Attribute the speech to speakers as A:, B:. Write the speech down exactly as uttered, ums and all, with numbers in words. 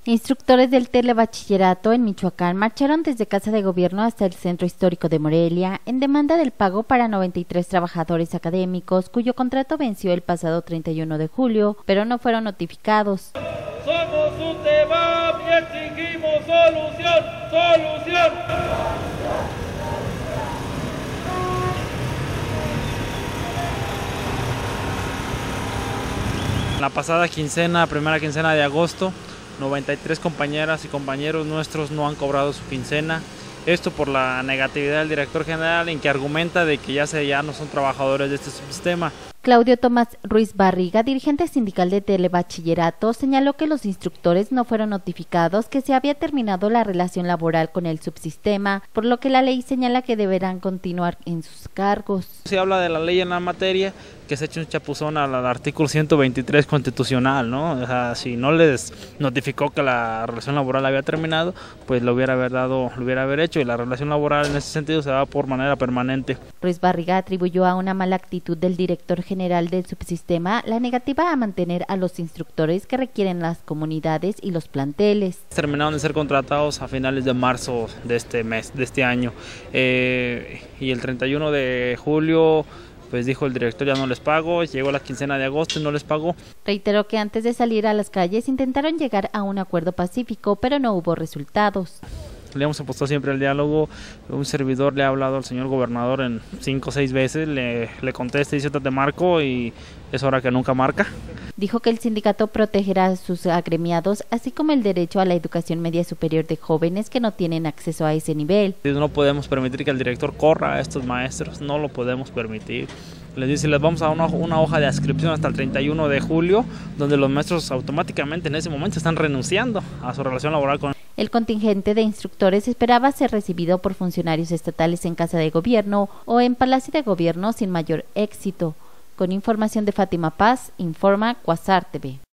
A: Instructores del telebachillerato en Michoacán marcharon desde Casa de Gobierno hasta el Centro Histórico de Morelia en demanda del pago para noventa y tres trabajadores académicos cuyo contrato venció el pasado treinta y uno de julio, pero no fueron notificados.
B: Somos un tema y exigimos solución, solución.
C: La pasada quincena, primera quincena de agosto, noventa y tres compañeras y compañeros nuestros no han cobrado su quincena. Esto por la negatividad del director general en que argumenta de que ya, se, ya no son trabajadores de este subsistema.
A: Claudio Tomás Ruiz Barriga, dirigente sindical de Telebachillerato, señaló que los instructores no fueron notificados que se había terminado la relación laboral con el subsistema, por lo que la ley señala que deberán continuar en sus cargos.
C: Se habla de la ley en la materia, que se ha hecho un chapuzón al, al artículo ciento veintitrés constitucional, ¿no? O sea, si no les notificó que la relación laboral había terminado, pues lo hubiera haber dado, lo hubiera haber hecho, y la relación laboral en ese sentido se da por manera permanente.
A: Ruiz Barriga atribuyó a una mala actitud del director general del subsistema la negativa a mantener a los instructores que requieren las comunidades y los planteles.
C: Terminaron de ser contratados a finales de marzo de este mes, de este año, eh, y el treinta y uno de julio pues dijo el director: ya no les pago. Llegó la quincena de agosto y no les pagó.
A: Reiteró que antes de salir a las calles intentaron llegar a un acuerdo pacífico, pero no hubo resultados.
C: Le hemos apostado siempre al diálogo. Un servidor le ha hablado al señor gobernador en cinco o seis veces, le, le contesta y dice: te marco, y es hora que nunca marca.
A: Dijo que el sindicato protegerá a sus agremiados, así como el derecho a la educación media superior de jóvenes que no tienen acceso a ese nivel.
C: No podemos permitir que el director corra a estos maestros, no lo podemos permitir. Les dice: les vamos a dar una, una hoja de adscripción hasta el treinta y uno de julio, donde los maestros automáticamente en ese momento están renunciando a su relación laboral con...
A: El contingente de instructores esperaba ser recibido por funcionarios estatales en Casa de Gobierno o en Palacio de Gobierno sin mayor éxito. Con información de Fátima Paz, informa Quasar T V.